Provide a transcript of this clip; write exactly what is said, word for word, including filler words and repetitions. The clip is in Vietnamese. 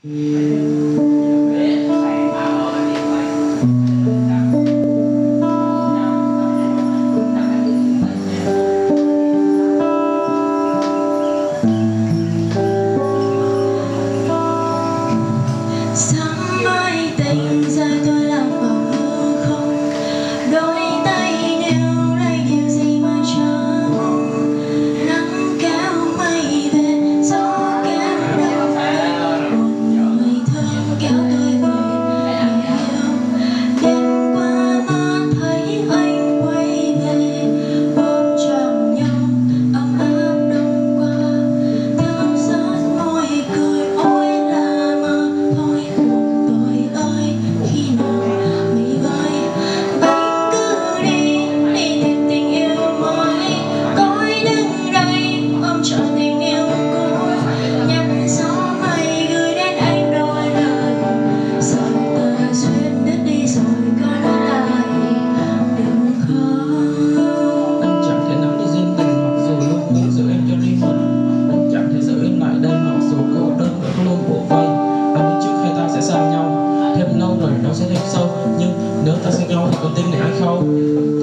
Sáng mai tỉnh dậy tôi lạc vào hư không, đôi tay níu lấy điều gì mà chờ mong. Nắng kéo mây về, gió kéo đau một người thương kéo tôi về người yêu. Đêm qua mơ thấy anh quay về, ôm chầm nhau ấm áp đông qua, thơm rớt môi cười ôi là mơ thôi. Tôi ơi khi nào mây vơi, anh cứ đi đi tìm tình yêu mới. Tôi đứng đây ôm trọn tình yêu cũ, nhắn gió mây gửi đến anh đôi lời. Rồi tờ duyên đứt đi rồi có nói lại đừng không. Anh chẳng thể nắm được duyên tình mặc dù luôn muốn giữ em cho riêng mình. Anh chẳng thể giữ em lại đây mặc dù cô đơn vẫn luôn bủa vây. Anh biết trước khi ta sẽ xa nhau, thêm lâu rồi nó sẽ thêm sâu, nhưng nếu ta xa nhau thì con tim này ai khâu.